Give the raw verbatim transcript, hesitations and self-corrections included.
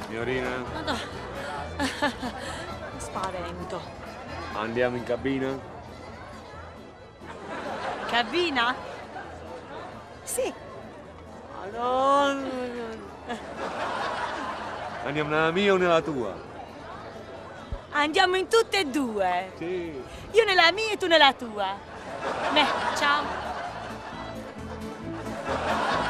Signorina? Madonna. Spavento. Andiamo in cabina? Cabina? Sì. Madonna. Andiamo nella mia o nella tua? Andiamo in tutte e due. Sì. Io nella mia e tu nella tua. Beh, ciao.